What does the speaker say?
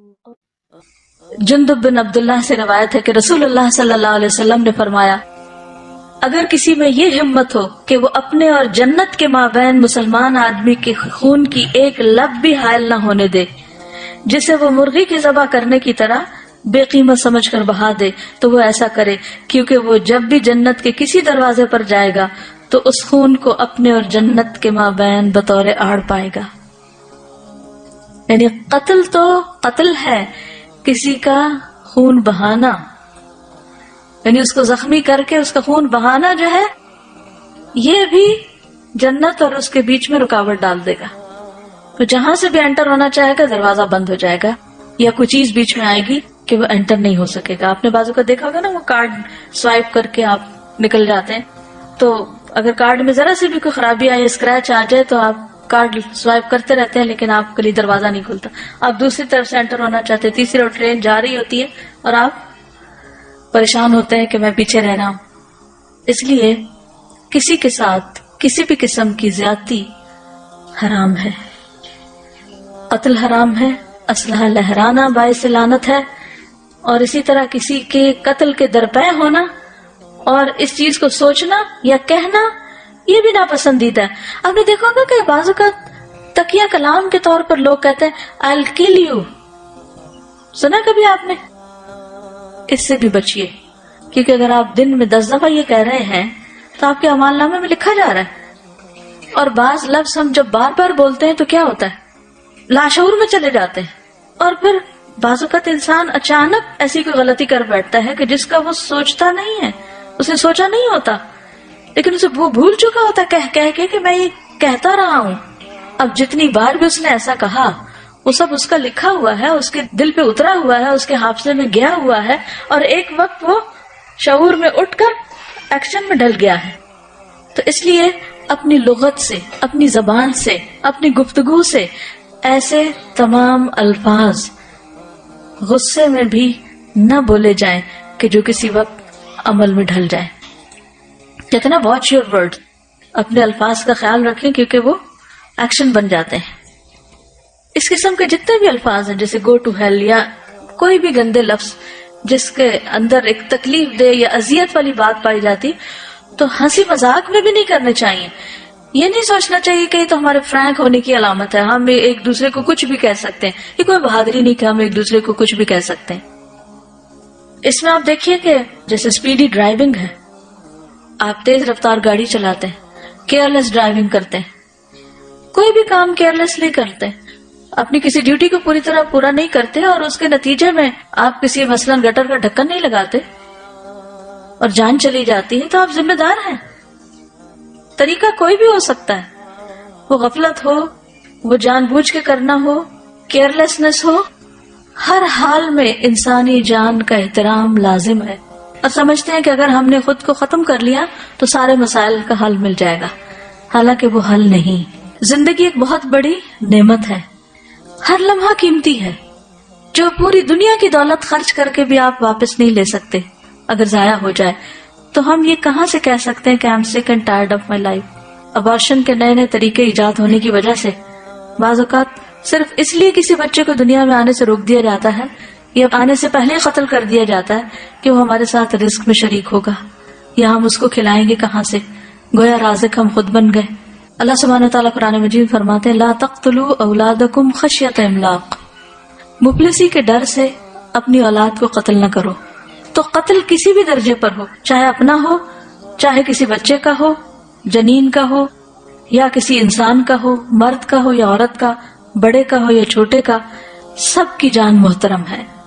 جندب بن عبداللہ سے روایت ہے کہ رسول اللہ صلی اللہ علیہ وسلم نے فرمایا، اگر کسی میں یہ ہمت ہو کہ وہ اپنے اور جنت کے مابین مسلمان آدمی کے خون کی ایک لب بھی حائل نہ ہونے دے، جسے وہ مرغی کی ذبح کرنے کی طرح بے قیمت سمجھ کر بہا دے، تو وہ ایسا کرے، کیونکہ وہ جب بھی جنت کے کسی دروازے پر جائے گا تو اس خون کو اپنے اور جنت کے مابین بطور آڑ پائے گا۔ یعنی قتل تو قتل ہے، کسی کا خون بہانا، یعنی اس کو زخمی کر کے اس کا خون بہانا جو ہے، یہ بھی جنت اور اس کے بیچ میں رکاوٹ ڈال دے گا۔ تو جہاں سے بھی انٹر ہونا چاہے گا دروازہ بند ہو جائے گا، یا کوئی چیز بیچ میں آئے گی کہ وہ انٹر نہیں ہو سکے گا۔ آپ نے بازو کا دیکھا ہوگا نا، وہ کارڈ سوائپ کر کے آپ نکل جاتے ہیں، تو اگر کارڈ میں ذرا سی بھی کوئی خرابی آئے، اسکریچ آ جائے، تو آپ کارڈ سوائپ کرتے رہتے ہیں لیکن آپ کے لیے دروازہ نہیں کھلتا۔ آپ دوسری طرف سے انٹر ہونا چاہتے ہیں، تیسری اور ٹرین جا رہی ہوتی ہے اور آپ پریشان ہوتے ہیں کہ میں پیچھے رہ رہا ہوں۔ اس لیے کسی کے ساتھ کسی بھی قسم کی زیادتی حرام ہے، قتل حرام ہے، اسلحہ لہرانا باعث لعنت ہے، اور اسی طرح کسی کے قتل کے درپے ہونا اور اس چیز کو سوچنا یا کہنا یہ بھی ناپسندیدہ ہے۔ آپ نے دیکھا ہوگا کہ بعض اوقات تکیہ کلام کے طور پر لوگ کہتے ہیں I'll kill you، سنا کبھی آپ نے؟ اس سے بھی بچیے، کیونکہ اگر آپ دن میں 10 دفعہ یہ کہہ رہے ہیں تو آپ کے اعمال نامے میں لکھا جا رہا ہے۔ اور بعض لفظ ہم جب بار بار بولتے ہیں تو کیا ہوتا ہے، لاشعور میں چلے جاتے ہیں، اور پھر بعض اوقات انسان اچانک ایسی کوئی غلطی کر بیٹھتا ہے کہ جس کا وہ سوچتا نہیں ہے، اسے سوچا نہیں ہوتا، لیکن اسے وہ بھول چکا ہوتا ہے کہہ کے کہ میں یہ کہتا رہا ہوں۔ اب جتنی بار بھی اس نے ایسا کہا وہ سب اس کا لکھا ہوا ہے، اس کے دل پہ اترا ہوا ہے، اس کے حافظے میں گیا ہوا ہے، اور ایک وقت وہ شعور میں اٹھ کر ایکشن میں ڈل گیا ہے۔ تو اس لیے اپنی لغت سے، اپنی زبان سے، اپنی گفتگو سے ایسے تمام الفاظ غصے میں بھی نہ بولے جائیں کہ جو کسی وقت عمل میں ڈھل جائیں۔ کہتے نا واچ یور ورڈ، اپنے الفاظ کا خیال رکھیں کیونکہ وہ ایکشن بن جاتے ہیں۔ اس قسم کے جتنے بھی الفاظ ہیں جیسے گو ٹو ہیل یا کوئی بھی گندے لفظ جس کے اندر ایک تکلیف دہ یا اذیت والی بات پائی جاتی، تو ہنسی مذاق میں بھی نہیں کرنے چاہیے۔ یہ نہیں سوچنا چاہیے کہ یہ تو ہمارے فرینک ہونے کی علامت ہے، ہم ایک دوسرے کو کچھ بھی کہہ سکتے ہیں، یہ کوئی بہادری نہیں کہ ہم ایک دوسرے کو کچھ بھی کہہ سکتے ہیں۔ اس میں آپ دیکھیے کہ جیسے اسپیڈی ڈرائیونگ ہے، آپ تیز رفتار گاڑی چلاتے ہیں، کیئرلیس ڈرائیونگ کرتے ہیں، کوئی بھی کام کیئرلیسلی کرتے ہیں، اپنی کسی ڈیوٹی کو پوری طرح پورا نہیں کرتے، اور اس کے نتیجے میں آپ کسی مثلاً گٹر کا ڈھکن نہیں لگاتے اور جان چلی جاتی ہے، تو آپ ذمہ دار ہیں۔ طریقہ کوئی بھی ہو سکتا ہے، وہ غفلت ہو، وہ جان بوجھ کے کرنا ہو، کیئرلیسنس ہو، ہر حال میں انسانی جان کا احترام لازم ہے۔ اور سمجھتے ہیں کہ اگر ہم نے خود کو ختم کر لیا تو سارے مسائل کا حل مل جائے گا، حالانکہ وہ حل نہیں۔ زندگی ایک بہت بڑی نعمت ہے، ہر لمحہ قیمتی ہے، جو پوری دنیا کی دولت خرچ کر کے بھی آپ واپس نہیں لے سکتے۔ اگر ضائع ہو جائے تو ہم یہ کہاں سے کہہ سکتے ہیں کہ I'm sick and tired of my life۔ Abortion کے نئے نئے طریقے ایجاد ہونے کی وجہ سے بعض اوقات صرف اس لیے کسی بچے کو دنیا میں آنے سے روک دیا جاتا ہے یا آنے سے پہلے قتل کر دیا جاتا ہے کہ وہ ہمارے ساتھ رزق میں شریک ہوگا، یا ہم اس کو کھلائیں گے کہاں سے، گویا رازق ہم خود بن گئے۔ اللہ سبحانہ وتعالیٰ قرآن مجید فرماتے ہیں لا تقتلوا اولادکم خشیۃ املاق، مفلسی کے ڈر سے اپنی اولاد کو قتل نہ کرو۔ تو قتل کسی بھی درجے پر ہو، چاہے اپنا ہو، چاہے کسی بچے کا ہو، جنین کا ہو، یا کسی انسان کا ہو، مرد کا ہو یا عورت کا، بڑے کا ہو یا چھوٹے کا، سب کی جان محترم ہے۔